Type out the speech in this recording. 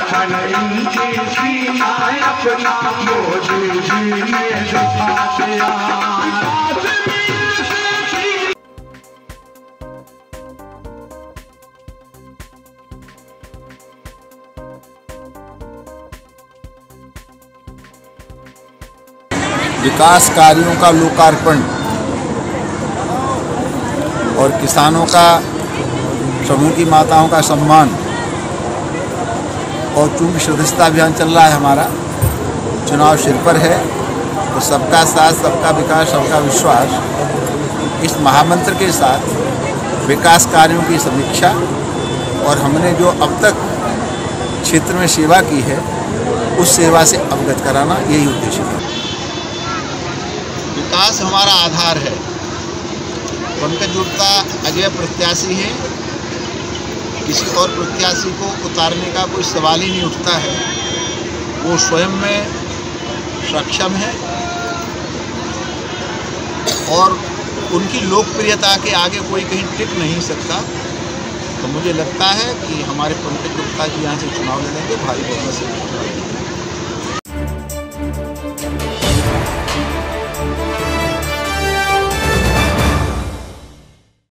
राखन इनकी सीना अपना मोदी जी ने दिखा दिया। विकास कार्यों का लोकार्पण और किसानों का, समूह की माताओं का सम्मान, और चूँकि सदस्यता अभियान चल रहा है, हमारा चुनाव सिर पर है, तो सबका साथ, सबका विकास, सबका विश्वास, इस महामंत्र के साथ विकास कार्यों की समीक्षा और हमने जो अब तक क्षेत्र में सेवा की है उस सेवा से अवगत कराना, यही उद्देश्य है। विकास हमारा आधार है। पंकज गुप्ता अजय प्रत्याशी हैं, किसी और प्रत्याशी को उतारने का कोई सवाल ही नहीं उठता है। वो स्वयं में सक्षम है और उनकी लोकप्रियता के आगे कोई कहीं टिक नहीं सकता। तो मुझे लगता है कि हमारे पंकज गुप्ता जी यहाँ से चुनाव लड़ेंगे, भारी बहुमत से चुनाव लड़ेंगे।